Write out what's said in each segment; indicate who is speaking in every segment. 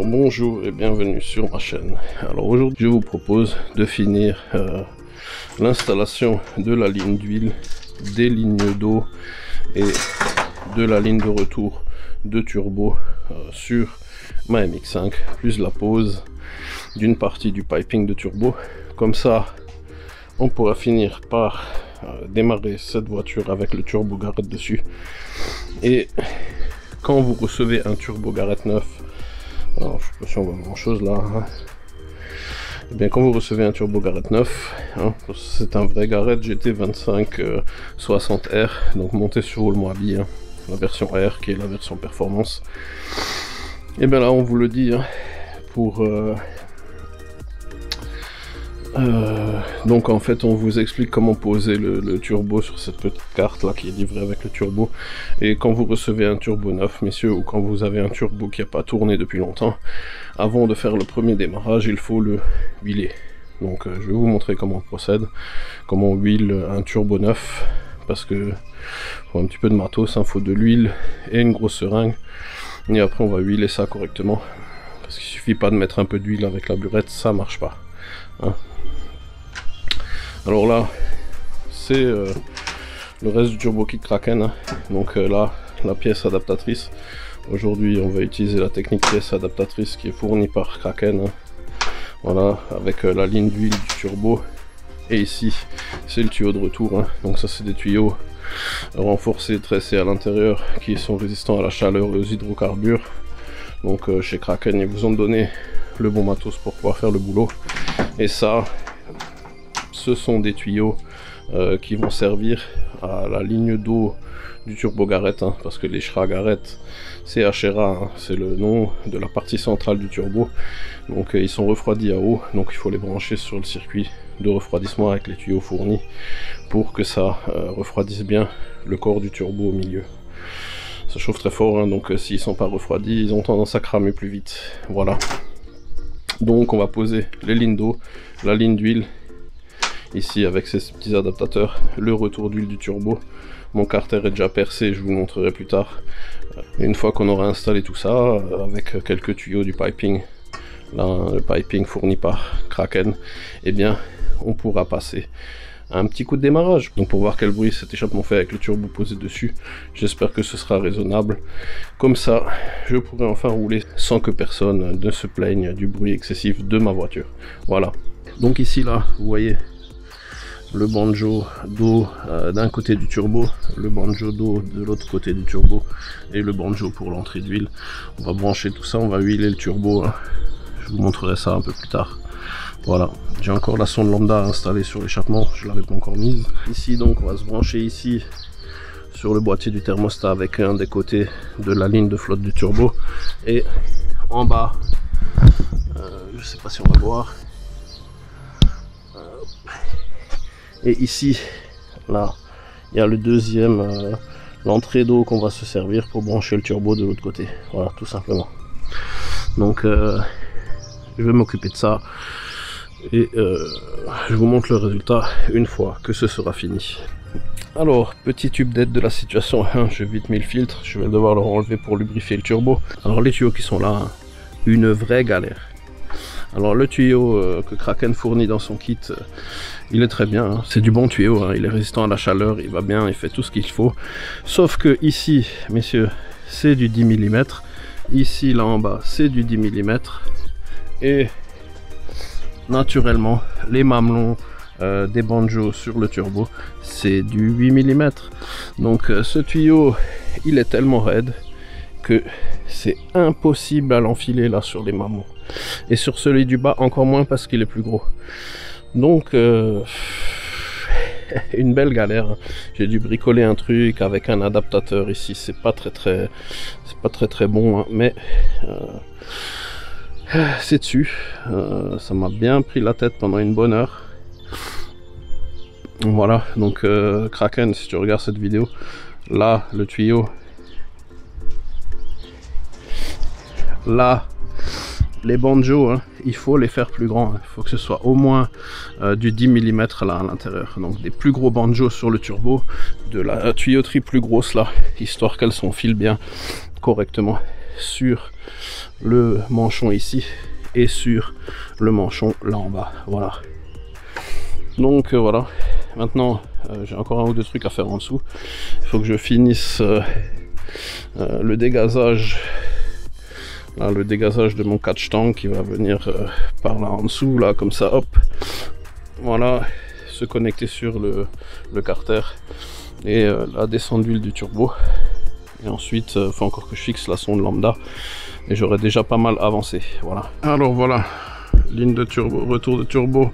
Speaker 1: Alors bonjour et bienvenue sur ma chaîne. Alors aujourd'hui je vous propose de finir l'installation de la ligne d'huile, des lignes d'eau et de la ligne de retour de turbo sur ma MX5, plus la pose d'une partie du piping de turbo. Comme ça on pourra finir par démarrer cette voiture avec le turbo Garrett dessus. Et quand vous recevez un turbo Garrett neuf, alors je sais pas si on voit grand chose là, hein. Et bien quand vous recevez un turbo Garrett neuf, hein, c'est un vrai Garrett GT 2560R, donc monté sur le Moabi, hein, la version R qui est la version performance. Et bien là on vous le dit, hein, pour donc en fait on vous explique comment poser le turbo sur cette petite carte là qui est livrée avec le turbo. Et quand vous recevez un turbo neuf, messieurs, ou quand vous avez un turbo qui n'a pas tourné depuis longtemps, avant de faire le premier démarrage il faut le huiler. Donc je vais vous montrer comment on procède, comment on huile un turbo neuf, parce que faut un petit peu de matos, il faut de l'huile et une grosse seringue, et après on va huiler ça correctement, parce qu'il suffit pas de mettre un peu d'huile avec la burette, ça marche pas, hein. Alors là, c'est le reste du turbo kit Kraken, hein. Donc là, la pièce adaptatrice. Aujourd'hui, on va utiliser la technique pièce adaptatrice qui est fournie par Kraken, hein. Voilà, avec la ligne d'huile du turbo. Et ici, c'est le tuyau de retour, hein. Donc ça, c'est des tuyaux renforcés, tressés à l'intérieur, qui sont résistants à la chaleur et aux hydrocarbures. Donc chez Kraken, ils vous ont donné le bon matos pour pouvoir faire le boulot. Et ça, ce sont des tuyaux qui vont servir à la ligne d'eau du turbo Garrett, hein, parce que les Schra Garrett, c'est HRA, hein, c'est le nom de la partie centrale du turbo. Donc ils sont refroidis à eau, donc il faut les brancher sur le circuit de refroidissement avec les tuyaux fournis pour que ça refroidisse bien le corps du turbo au milieu. Ça chauffe très fort, hein, donc s'ils sont pas refroidis, ils ont tendance à cramer plus vite. Voilà. Donc on va poser les lignes d'eau, la ligne d'huile, ici avec ces petits adaptateurs, le retour d'huile du turbo. Mon carter est déjà percé, je vous montrerai plus tard. Et une fois qu'on aura installé tout ça, avec quelques tuyaux du piping, là, le piping fourni par Kraken, eh bien on pourra passer un petit coup de démarrage. Donc pour voir quel bruit cet échappement fait avec le turbo posé dessus, j'espère que ce sera raisonnable. Comme ça, je pourrai enfin rouler sans que personne ne se plaigne du bruit excessif de ma voiture. Voilà. Donc ici, là, vous voyez le banjo d'eau d'un côté du turbo, le banjo d'eau de l'autre côté du turbo, et le banjo pour l'entrée d'huile. On va brancher tout ça, on va huiler le turbo, hein. Je vous montrerai ça un peu plus tard. Voilà, j'ai encore la sonde lambda installée sur l'échappement, je ne l'avais pas encore mise. Ici donc on va se brancher ici sur le boîtier du thermostat avec un des côtés de la ligne de flotte du turbo. Et en bas, je sais pas si on va voir. Et ici, là, il y a le deuxième, l'entrée d'eau qu'on va se servir pour brancher le turbo de l'autre côté. Voilà, tout simplement. Donc je vais m'occuper de ça. Et je vous montre le résultat une fois que ce sera fini. Alors, petit tube d'aide de la situation, hein, j'ai vite mis le filtre, je vais devoir le enlever pour lubrifier le turbo. Alors les tuyaux qui sont là, hein, une vraie galère. Alors le tuyau que Kraken fournit dans son kit, il est très bien, hein. C'est du bon tuyau, hein. Il est résistant à la chaleur, il va bien, il fait tout ce qu'il faut. Sauf que ici, messieurs, c'est du 10 mm, ici là en bas c'est du 10 mm, et naturellement les mamelons des banjos sur le turbo c'est du 8 mm. Donc ce tuyau il est tellement raide que c'est impossible à l'enfiler là sur les mamelons, et sur celui du bas encore moins parce qu'il est plus gros. Donc une belle galère, hein. J'ai dû bricoler un truc avec un adaptateur ici, c'est pas très bon, hein, mais c'est dessus. Ça m'a bien pris la tête pendant une bonne heure. Voilà, donc Kraken, si tu regardes cette vidéo, là le tuyau, là les banjos, hein, il faut les faire plus grands, hein. Il faut que ce soit au moins du 10 mm là à l'intérieur, donc des plus gros banjos sur le turbo, de la tuyauterie plus grosse là, histoire qu'elle s'enfile bien correctement. sur le manchon ici et sur le manchon là en bas. Voilà. Donc voilà. Maintenant, j'ai encore un ou deux trucs à faire en dessous. Il faut que je finisse le dégazage. Là, le dégazage de mon catch tank qui va venir par là en dessous, là, comme ça, hop. Voilà, se connecter sur le carter et la descente d'huile du turbo. Et ensuite, il faut encore que je fixe la sonde lambda. Et j'aurai déjà pas mal avancé. Voilà. Alors voilà, ligne de turbo, retour de turbo.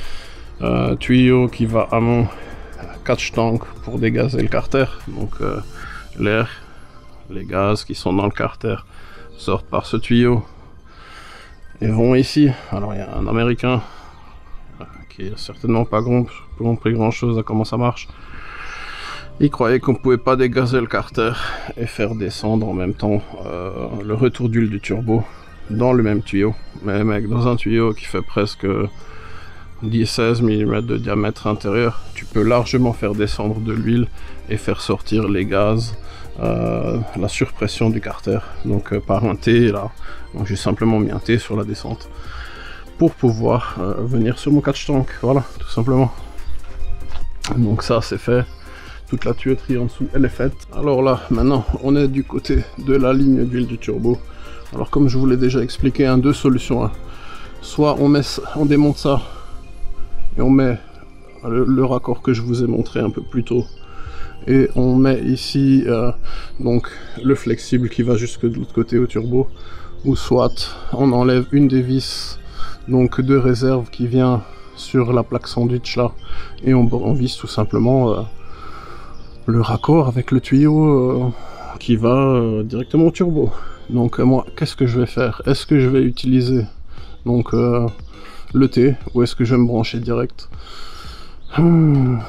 Speaker 1: Tuyau qui va à mon catch tank pour dégazer le carter. Donc l'air, les gaz qui sont dans le carter sortent par ce tuyau et vont ici. Alors il y a un américain qui est certainement pas compris grand chose à comment ça marche. Il croyait qu'on pouvait pas dégazer le carter et faire descendre en même temps le retour d'huile du turbo dans le même tuyau. Mais mec, dans un tuyau qui fait presque 10-16 mm de diamètre intérieur, tu peux largement faire descendre de l'huile et faire sortir les gaz, la surpression du carter. Donc par un T là, donc j'ai simplement mis un T sur la descente pour pouvoir venir sur mon catch tank. Voilà, tout simplement. Donc ça c'est fait. Toute la tuyauterie en dessous elle est faite. Alors là maintenant on est du côté de la ligne d'huile du turbo. Alors comme je vous l'ai déjà expliqué, hein, deux solutions, hein. Soit on démonte ça et on met le raccord que je vous ai montré un peu plus tôt et on met ici donc le flexible qui va jusque de l'autre côté au turbo, ou soit on enlève une des vis donc de réserve qui vient sur la plaque sandwich là et on visse tout simplement le raccord avec le tuyau qui va directement au turbo. Donc moi qu'est-ce que je vais faire? Est-ce que je vais utiliser donc le T ou est-ce que je vais me brancher direct? Ben,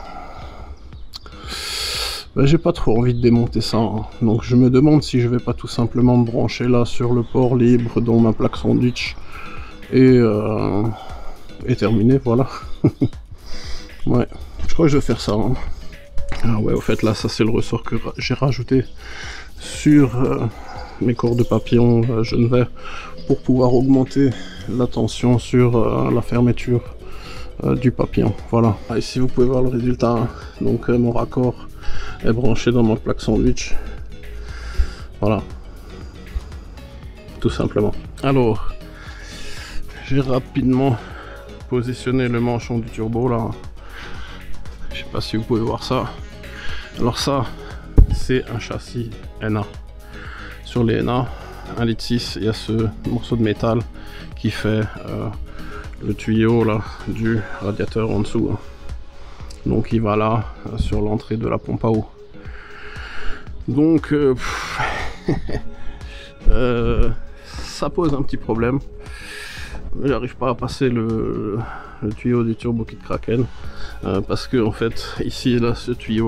Speaker 1: j'ai pas trop envie de démonter ça, hein. Donc je me demande si je vais pas tout simplement me brancher là sur le port libre dont ma plaque sandwich et terminé, voilà. Ouais, je crois que je vais faire ça, hein. Ah ouais, au fait là ça c'est le ressort que j'ai rajouté sur mes corps de papillon jaune vert pour pouvoir augmenter la tension sur la fermeture du papillon. Voilà, ah, ici vous pouvez voir le résultat, hein. Donc mon raccord est branché dans ma plaque sandwich. Voilà, tout simplement. Alors j'ai rapidement positionné le manchon du turbo là. Je sais pas si vous pouvez voir ça. Alors ça c'est un châssis NA. Sur les NA 1,6 litre, il y a ce morceau de métal qui fait le tuyau là du radiateur en dessous, hein. Donc il va là sur l'entrée de la pompe à eau. Donc ça pose un petit problème. J'arrive pas à passer le tuyau du turbo kit Kraken parce que en fait ici là ce tuyau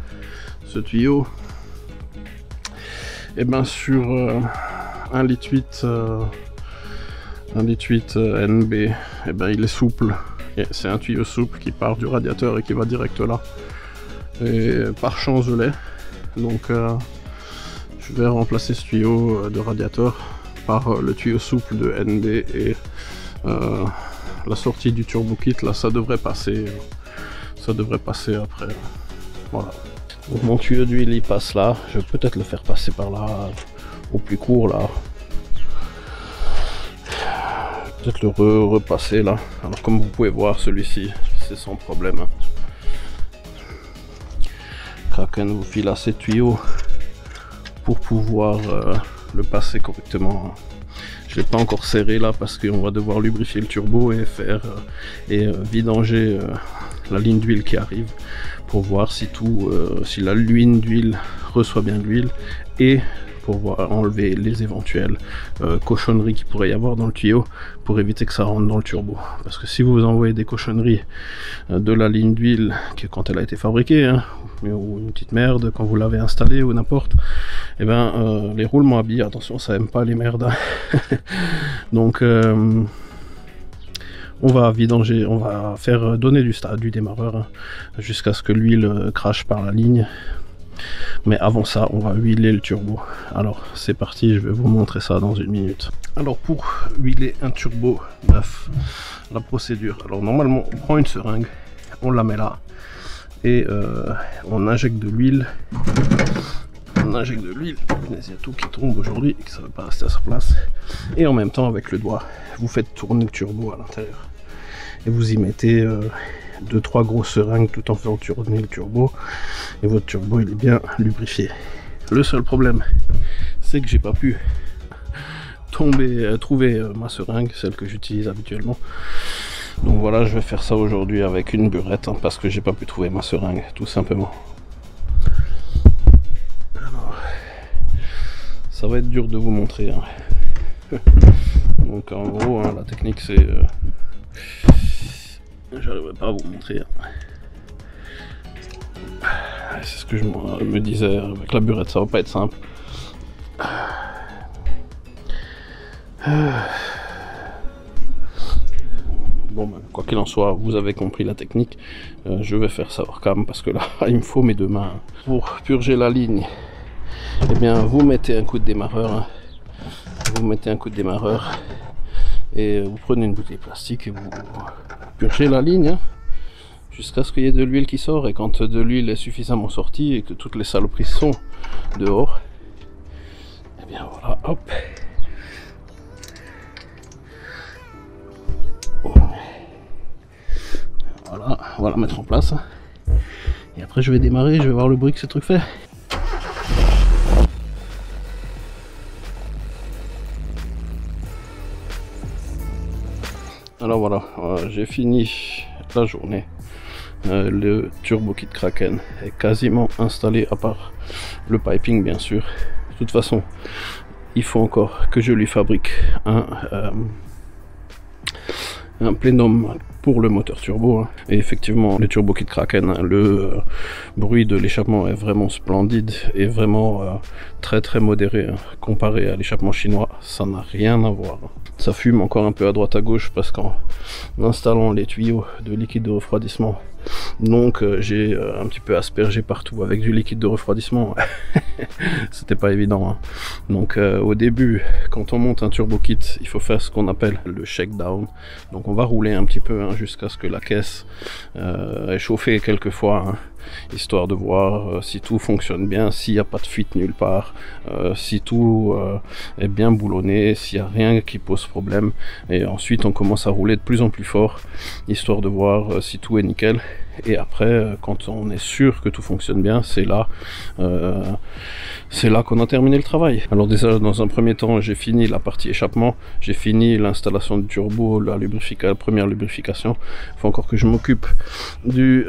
Speaker 1: et ben sur 1,8 litre 1,8 litre NB, et ben il est souple. C'est un tuyau souple qui part du radiateur et qui va direct là. Et par chance je l'ai. Donc je vais remplacer ce tuyau de radiateur par le tuyau souple de NB et la sortie du turbo kit là, ça devrait passer après. Voilà. Donc mon tuyau d'huile il passe là, je vais peut-être le faire passer par là au plus court là. Peut-être le repasser là. Alors comme vous pouvez voir, celui-ci c'est sans problème, hein. Kraken vous file assez de tuyaux pour pouvoir le passer correctement. Je l'ai pas encore serré là parce qu'on va devoir lubrifier le turbo et faire vidanger la ligne d'huile qui arrive pour voir si si la ligne d'huile reçoit bien l'huile et pour voir enlever les éventuelles cochonneries qu'il pourrait y avoir dans le tuyau pour éviter que ça rentre dans le turbo. Parce que si vous envoyez des cochonneries de la ligne d'huile quand elle a été fabriquée, hein, ou une petite merde quand vous l'avez installée ou n'importe, et ben les roulements à billes, attention, ça aime pas les merdes. Donc on va vidanger, on va faire donner du démarreur, hein, jusqu'à ce que l'huile crache par la ligne. Mais avant ça, on va huiler le turbo. Alors c'est parti, je vais vous montrer ça dans une minute. Alors pour huiler un turbo neuf, la procédure. Alors normalement, on prend une seringue, on la met là et on injecte de l'huile. On injecte de l'huile, il y a tout qui tombe aujourd'hui et que ça ne va pas rester à sa place. Et en même temps, avec le doigt, vous faites tourner le turbo à l'intérieur. Et vous y mettez 2-3 grosses seringues tout en faisant tourner le turbo. Et votre turbo, il est bien lubrifié. Le seul problème, c'est que j'ai pas pu trouver ma seringue, celle que j'utilise habituellement. Donc voilà, je vais faire ça aujourd'hui avec une burette, hein, parce que j'ai pas pu trouver ma seringue, tout simplement. Ça va être dur de vous montrer. Hein. Donc en gros, hein, la technique c'est... j'arriverai pas à vous montrer. Hein. C'est ce que je me disais, avec la burette ça va pas être simple. Bon ben, quoi qu'il en soit, vous avez compris la technique. Je vais faire ça hors cam parce que là, il me faut mes deux mains. Pour purger la ligne, eh bien vous mettez un coup de démarreur, hein. Vous mettez un coup de démarreur et vous prenez une bouteille plastique et vous purgez la ligne, hein, jusqu'à ce qu'il y ait de l'huile qui sort. Et quand de l'huile est suffisamment sortie et que toutes les saloperies sont dehors, et bien voilà, hop, voilà, on va la mettre en place. Et après je vais démarrer, je vais voir le bruit que ce truc fait. Alors voilà, j'ai fini la journée. Le turbo kit Kraken est quasiment installé, à part le piping bien sûr. De toute façon, il faut encore que je lui fabrique un plénum pour le moteur turbo, hein. Et effectivement, le turbo kit Kraken, hein, le bruit de l'échappement est vraiment splendide et vraiment très modéré, hein. Comparé à l'échappement chinois, ça n'a rien à voir. Ça fume encore un peu à droite à gauche parce qu'en installant les tuyaux de liquide de refroidissement, donc j'ai un petit peu aspergé partout avec du liquide de refroidissement. C'était pas évident, hein. Donc au début, quand on monte un turbo kit, il faut faire ce qu'on appelle le shakedown. Donc on va rouler un petit peu, hein, jusqu'à ce que la caisse est chauffée quelques fois, hein, histoire de voir si tout fonctionne bien, s'il n'y a pas de fuite nulle part, si tout est bien boulonné, s'il n'y a rien qui pose problème. Et ensuite on commence à rouler de plus en plus fort, histoire de voir si tout est nickel. Et après, quand on est sûr que tout fonctionne bien, c'est là qu'on a terminé le travail. Alors déjà, dans un premier temps, j'ai fini la partie échappement, j'ai fini l'installation du turbo, la première lubrification. Il faut encore que je m'occupe du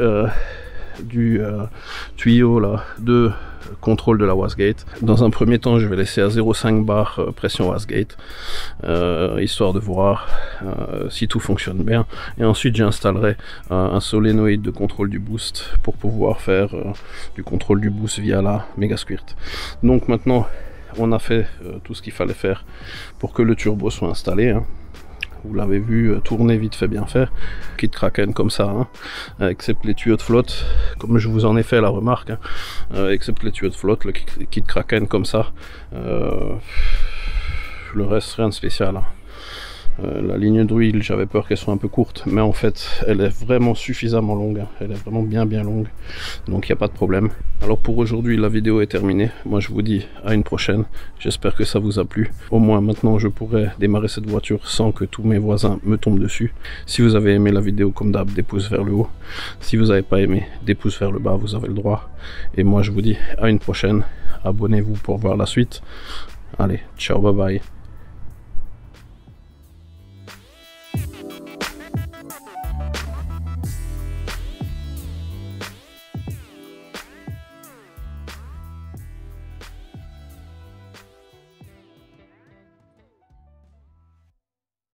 Speaker 1: tuyau là de contrôle de la wastegate. Dans un premier temps, je vais laisser à 0,5 bar pression wastegate, histoire de voir si tout fonctionne bien. Et ensuite, j'installerai un solénoïde de contrôle du boost pour pouvoir faire du contrôle du boost via la Mega Squirt. Donc maintenant, on a fait tout ce qu'il fallait faire pour que le turbo soit installé, hein. Vous l'avez vu tourner vite fait bien fait. Kit Kraken comme ça, hein, excepte les tuyaux de flotte, comme je vous en ai fait la remarque, hein, excepte les tuyaux de flotte, le kit Kraken comme ça, le reste rien de spécial, hein. La ligne d'huile, j'avais peur qu'elle soit un peu courte, mais en fait elle est vraiment suffisamment longue, hein. Elle est vraiment bien longue, donc il n'y a pas de problème. Alors pour aujourd'hui, la vidéo est terminée. Moi je vous dis à une prochaine, j'espère que ça vous a plu. Au moins maintenant je pourrai démarrer cette voiture sans que tous mes voisins me tombent dessus. Si vous avez aimé la vidéo, comme d'hab, des pouces vers le haut. Si vous n'avez pas aimé, des pouces vers le bas, vous avez le droit. Et moi je vous dis à une prochaine, abonnez-vous pour voir la suite. Allez, ciao, bye bye.